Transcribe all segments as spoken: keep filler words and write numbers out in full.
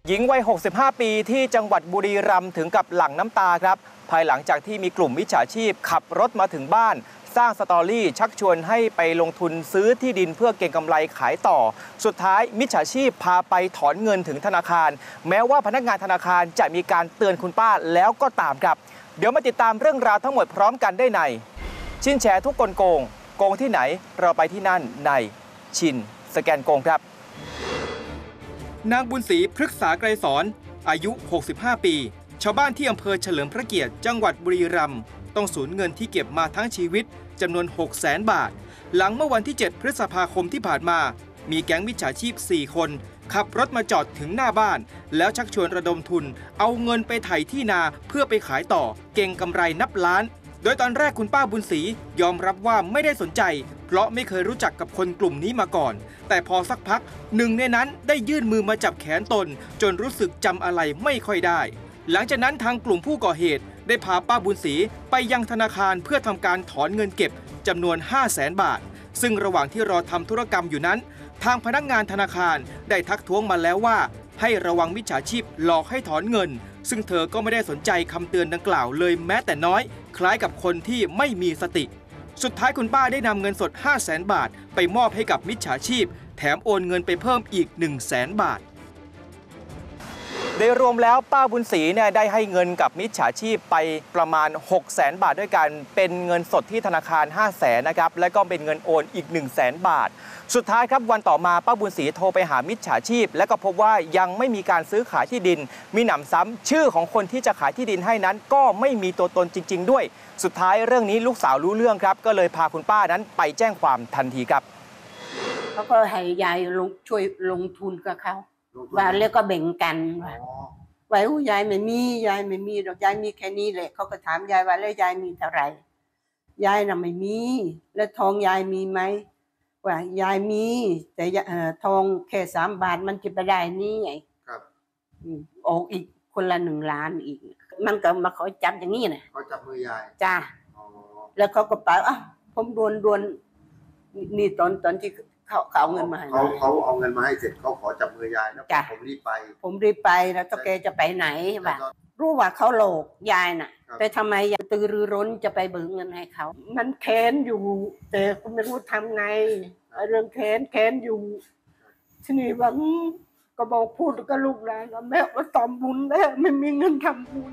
หญิงวัยหกสิบห้าปีที่จังหวัดบุรีรัมย์ถึงกับหลั่งน้ำตาครับภายหลังจากที่มีกลุ่มมิจฉาชีพขับรถมาถึงบ้านสร้างสตอรี่ชักชวนให้ไปลงทุนซื้อที่ดินเพื่อเก็งกำไรขายต่อสุดท้ายมิจฉาชีพพาไปถอนเงินถึงธนาคารแม้ว่าพนักงานธนาคารจะมีการเตือนคุณป้าแล้วก็ตามครับเดี๋ยวมาติดตามเรื่องราวทั้งหมดพร้อมกันได้ในชินแชร์ทุกกลโกงโกงที่ไหนเราไปที่นั่นในชินสแกนโกงครับนางบุญศรีพฤกษาไกรสอนอายุหกสิบห้าปีชาวบ้านที่อำเภอเฉลิมพระเกียรติจังหวัดบุรีรัมย์ต้องสูญเงินที่เก็บมาทั้งชีวิตจำนวน หกแสน บาทหลังเมื่อวันที่ เจ็ด พฤษภาคมที่ผ่านมามีแก๊งมิจฉาชีพ สี่ คนขับรถมาจอดถึงหน้าบ้านแล้วชักชวนระดมทุนเอาเงินไปไถ่ที่นาเพื่อไปขายต่อเก็งกำไรนับล้านโดยตอนแรกคุณป้าบุญศรียอมรับว่าไม่ได้สนใจเพราะไม่เคยรู้จักกับคนกลุ่มนี้มาก่อนแต่พอสักพักหนึ่งในนั้นได้ยื่นมือมาจับแขนตนจนรู้สึกจำอะไรไม่ค่อยได้หลังจากนั้นทางกลุ่มผู้ก่อเหตุได้พาป้าบุญศรีไปยังธนาคารเพื่อทำการถอนเงินเก็บจำนวน ห้าแสน บาทซึ่งระหว่างที่รอทำธุรกรรมอยู่นั้นทางพนักงานธนาคารได้ทักท้วงมาแล้วว่าให้ระวังมิจฉาชีพหลอกให้ถอนเงินซึ่งเธอก็ไม่ได้สนใจคำเตือนดังกล่าวเลยแม้แต่น้อยคล้ายกับคนที่ไม่มีสติสุดท้ายคุณป้าได้นำเงินสด ห้าแสน บาทไปมอบให้กับมิจฉาชีพแถมโอนเงินไปเพิ่มอีก หนึ่งแสน บาทโดยรวมแล้วป้าบุญศรีเนี่ยได้ให้เงินกับมิจฉาชีพไปประมาณ หกแสน บาทด้วยกันเป็นเงินสดที่ธนาคาร ห้าแสน นะครับและก็เป็นเงินโอนอีก หนึ่งแสน บาทสุดท้ายครับวันต่อมาป้าบุญศรีโทรไปหามิจฉาชีพและก็พบว่ายังไม่มีการซื้อขายที่ดินมีหนำซ้ำชื่อของคนที่จะขายที่ดินให้นั้นก็ไม่มีตัวตนจริงๆด้วยสุดท้ายเรื่องนี้ลูกสาวรู้เรื่องครับก็เลยพาคุณป้านั้นไปแจ้งความทันทีครับเขาก็ให้ยายลงช่วยลงทุนกับเขาว่าแล้วก็แบ่งกันว่าไว้ยายไม่มียายไม่มีดอกยายมีแค่นี้แหละเขาก็ถามยายว่าแล้วยายมีเท่าไหร่ยายน่ะไม่มีแล้วทองยายมีไหมว่ายายมีแต่ทองแค่สามบาทมันจะไปได้นี่ไงครับออกอีกคนละหนึ่งล้านอีกมันก็มาขอจับอย่างนี้นะเขาจับมือยายจ้าแล้วเขาก็ไปอ่ะผมดวนดวนนี่ตอนตอนที่เขาเขาเอาเงินมาให้เขาเขาเอาเงินมาให้เสร็จเขาขอจับมือยายแล้วผมรีบไปผมรีบไปแล้วตะแกจะไปไหนวะรู้ว่าเขาโลกยายน่ะแต่ทำไมยังตือรือร้นจะไปเบิกเงินให้เขามันแค้นอยู่แต่ก็ไม่รู้ทำไงเรื่องแค้นแค้นอยู่ทีนี้ว่าก็บอกพูดกับลูกหลานว่าแม่ว่าตอมบุญแม่ไม่มีเงินทำบุญ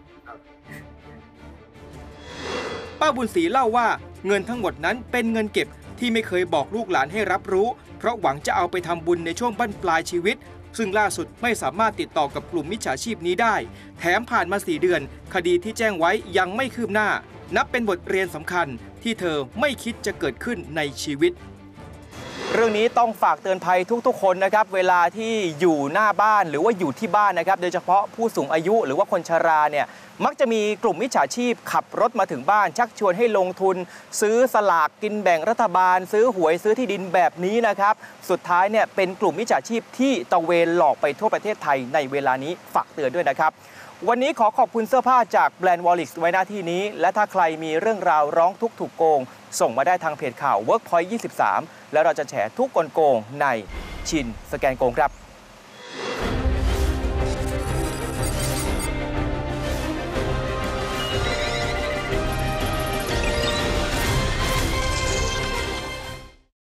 ป้าบุญศรีเล่าว่าเงินทั้งหมดนั้นเป็นเงินเก็บที่ไม่เคยบอกลูกหลานให้รับรู้เพราะหวังจะเอาไปทำบุญในช่วงบั้นปลายชีวิตซึ่งล่าสุดไม่สามารถติดต่อกับกลุ่มมิจฉาชีพนี้ได้แถมผ่านมาสี่เดือนคดีที่แจ้งไว้ยังไม่คืบหน้านับเป็นบทเรียนสำคัญที่เธอไม่คิดจะเกิดขึ้นในชีวิตเรื่องนี้ต้องฝากเตือนภัยทุกๆคนนะครับเวลาที่อยู่หน้าบ้านหรือว่าอยู่ที่บ้านนะครับโดยเฉพาะผู้สูงอายุหรือว่าคนชราเนี่ยมักจะมีกลุ่มมิจฉาชีพขับรถมาถึงบ้านชักชวนให้ลงทุนซื้อสลากกินแบ่งรัฐบาลซื้อหวยซื้อที่ดินแบบนี้นะครับสุดท้ายเนี่ยเป็นกลุ่มมิจฉาชีพที่ตะเวนหลอกไปทั่วประเทศไทยในเวลานี้ฝากเตือนด้วยนะครับวันนี้ขอขอบคุณเสื้อผ้าจากแบรนด์วอลลิกไว้หน้าที่นี้และถ้าใครมีเรื่องราวร้องทุกข์ถูกโกงส่งมาได้ทางเพจข่าว Workpoint ยี่สิบสามแล้วเราจะแฉทุกกลโกงในชินสแกนโกงครับ